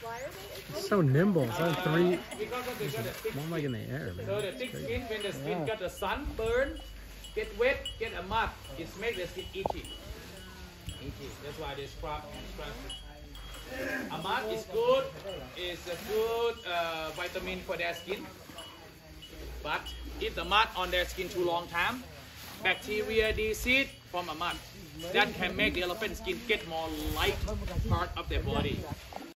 So nimble. It's on three. Because of the One leg in the air, man. so the thick skin, when the skin got the sun burn, get wet, get a mud, it makes the skin itchy. That's why they scrub and scrub. A mud is good. It's a good vitamin for their skin. But if the mud on their skin too long time, bacteria disease from a mud that can make the elephant skin get more light part of their body.